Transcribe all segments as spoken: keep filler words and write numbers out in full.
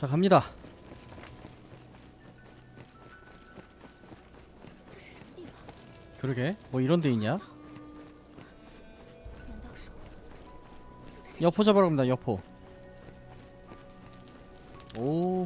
자, 갑니다. 그러게, 뭐 이런 데 있냐? 여포 잡으러 갑니다. 여포. 오.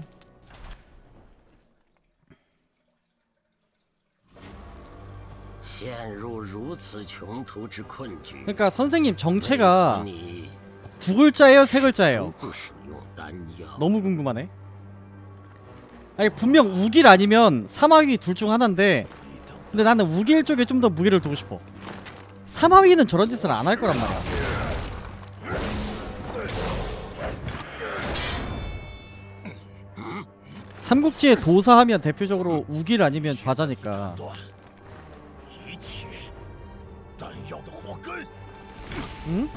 그러니까 선생님 정체가 두 글자예요, 세 글자예요? 너무 궁금하네. 아니 분명 우길 아니면 사마귀 둘 중 하나인데, 근데 나는 우길 쪽에 좀 더 무게를 두고 싶어. 사마귀는 저런 짓을 안 할 거란 말이야. 삼국지의 도사 하면 대표적으로 우길 아니면 좌자니까. 응?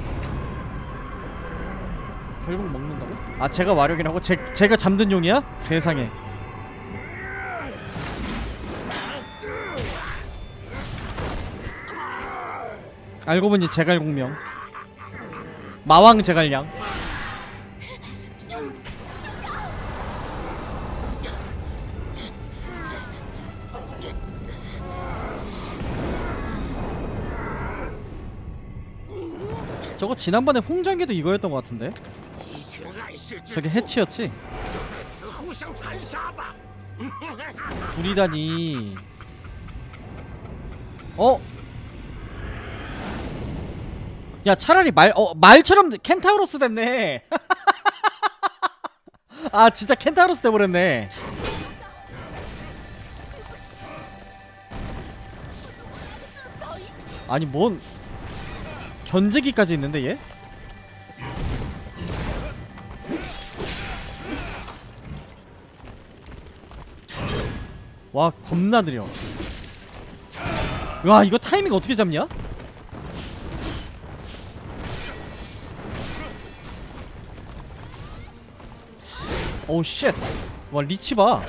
결국 먹는다고? 아, 제가 와룡이라고? 제, 제가 잠든 용이야? 세상에. 알고 보니 제갈공명, 마왕 제갈량. 저거 지난번에 홍장기도 이거였던 것 같은데? 저게 해치였지? 불이다니. 어? 야, 차라리 말, 어, 말처럼 켄타우로스 됐네. 아, 진짜 켄타우로스 돼버렸네. 아니, 뭔 견제기까지 있는데, 얘? 와, 겁나 느려. 와, 이거 타이밍 어떻게 잡냐? 오우 쉣. 와, 리치 봐.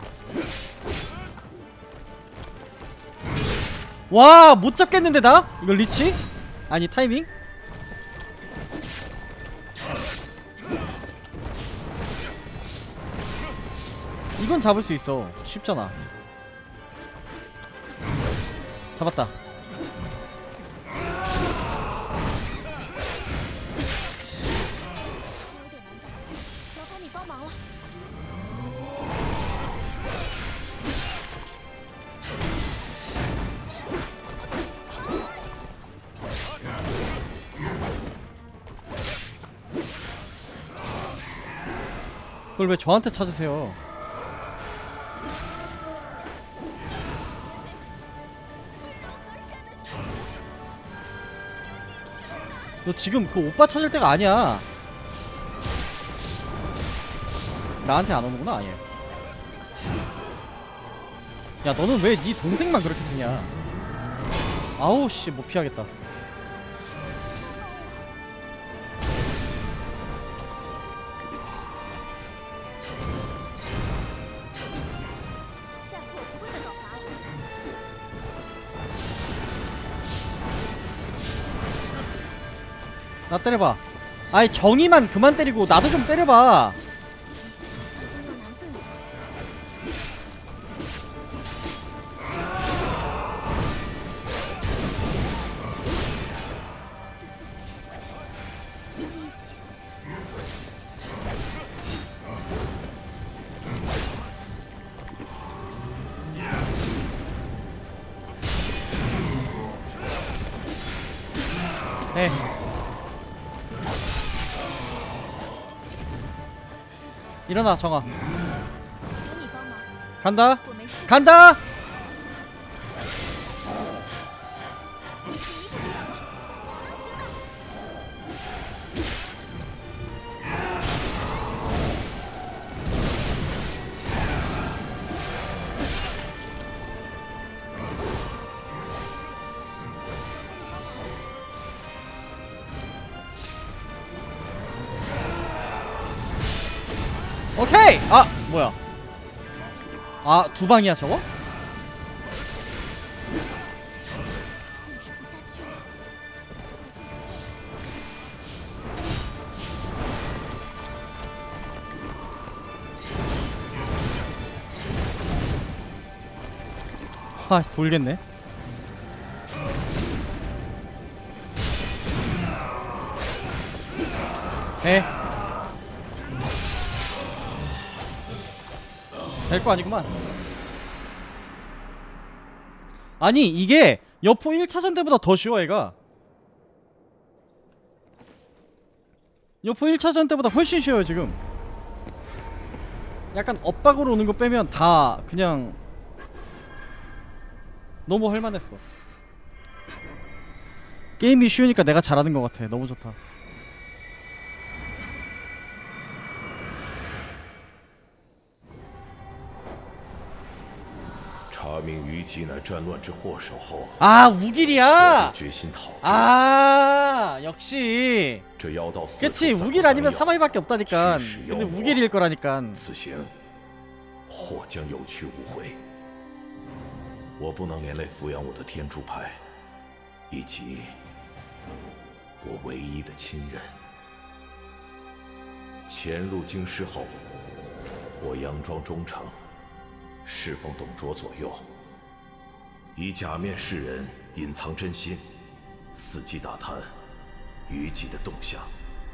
와, 못 잡겠는데 나? 이거 리치? 아니 타이밍? 이건 잡을 수 있어. 쉽잖아. 잡았다. 그걸 왜 저한테 찾으세요? 너 지금 그 오빠 찾을 때가 아니야. 나한테 안 오는구나 아예. 야, 너는 왜 네 동생만 그렇게 되냐? 아우 씨, 못 피하겠다. 나 때려봐. 아이, 정의만 그만 때리고 나도 좀 때려봐. 네. 일어나 정아. 간다. 간다. 오케이! 아! 뭐야. 아, 두 방이야 저거? 아 돌겠네. 에 될 거 아니구만. 아니 이게 여포 일 차전 때보다 더 쉬워. 얘가 여포 일 차전 때보다 훨씬 쉬워요 지금. 약간 엇박으로 오는 거 빼면 다 그냥 너무 할만했어. 게임이 쉬우니까 내가 잘하는 것 같아. 너무 좋다. 查明虞姬乃战乱之祸首后， 아 우길이야. 我决心讨之。 아 역시. 这妖道四 그치 处 우길 아니면 사마이밖에 없다니까. 驱使 근데 妖魔 우길일 거라니까. 此行或将有去无回。我不能连累抚养我的天柱牌，以及我唯一的亲人。潜入京师后，我佯装忠诚，侍奉董卓左右，以假面示人，隐藏真心，伺机打探虞姬的动向。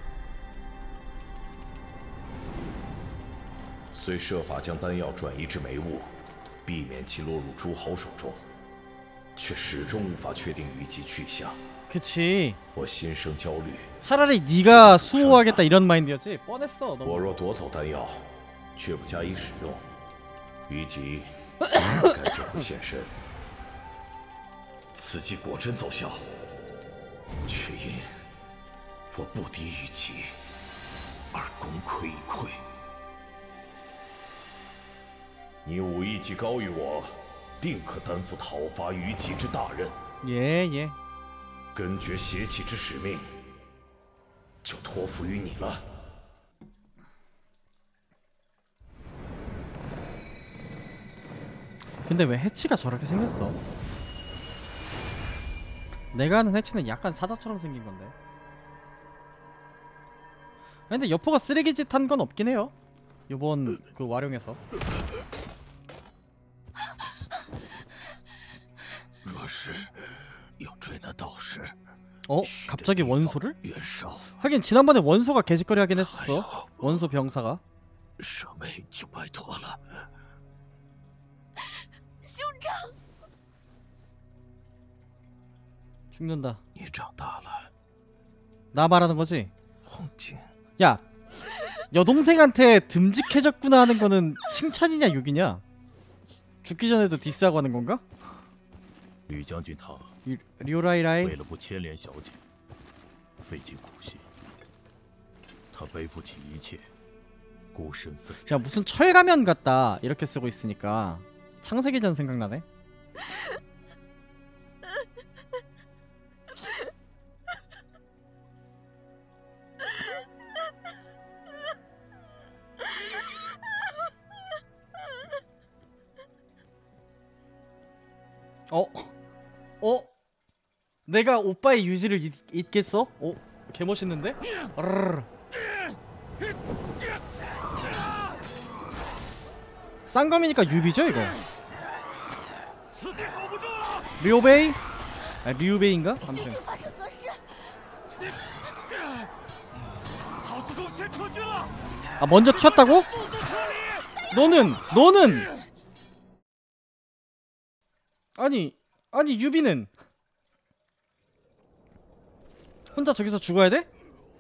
虽设法将丹药转移至眉物，避免其落入诸侯手中，却始终无法确定虞姬去向。 그치. 我心生焦虑。 차라리 네가 수호하겠다 이런 마인드였지. 뻔했어. 너무. 我若夺走丹药，却不加以使用，虞姬大概就会现身。此计果真奏效，却因我不敌虞姬而功亏一篑。你武艺既高于我，定可担负讨伐虞姬之大任。 예 예. 根绝邪气之使命，就托付于你了。 근데 왜 해치가 저렇게 생겼어? 내가 아는 해치는 약간 사자처럼 생긴 건데. 아니, 근데 여포가 쓰레기짓 한 건 없긴 해요. 요번 그 와룡에서. 어? 갑자기 원소를? 하긴 지난번에 원소가 개짓거리 하긴 했었어. 원소 병사가. 죽는다. 나 말하는 거지? 야, 여동생한테 듬직해졌구나 하는 거는 칭찬이냐 욕이냐? 죽기 전에도 디스하고 하는 건가? 吕将军他 리오라이라이 为了不牵连小姐，费尽苦心，他背负起一切，孤身奋战。 야 무슨 철가면 같다 이렇게 쓰고 있으니까 창세기전 생각나네. 어? 어? 내가 오빠의 유지를 잊, 잊겠어? 어? 개멋있는데? 아르르. 쌍검이니까 유비죠 이거? 류베이? 아 류베이인가? 아무튼 아 먼저 튀었다고? 너는! 너는! 아니 아니 유비는 혼자 저기서 죽어야 돼?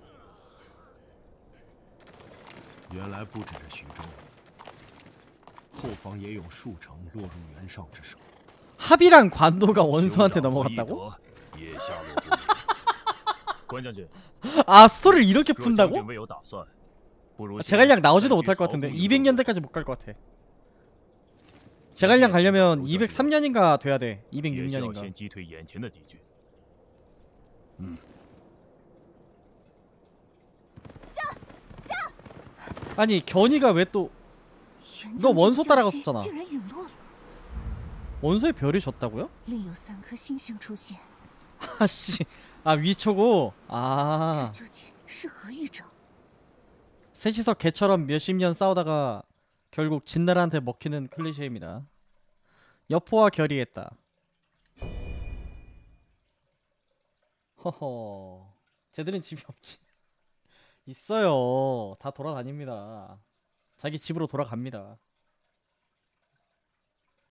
原来不只是徐州，后方也有数城落入袁绍之手。 합이랑 관도가 원수한테 넘어갔다고? 也下落不明。关将军， 아 스토리를 이렇게 若将军 푼다고? 未有打算，不如 제갈량 나오지도 못할 것 같은데 이백 년대까지 못 갈 것 같아. 제갈량 가려면 이백삼 년인가 돼야 돼. 이백육 년인가. 先击退眼前的敌军。嗯， 아니 견이가 왜 또 너 원소 따라갔었잖아. 원소의 별이 졌다고요? 아씨, 아 위초고. 아 셋이서 개처럼 몇십 년 싸우다가 결국 진나라한테 먹히는 클리셰입니다. 여포와 결의했다. 허허. 쟤들은 집이 없지. 있어요. 다 돌아다닙니다. 자기 집으로 돌아갑니다.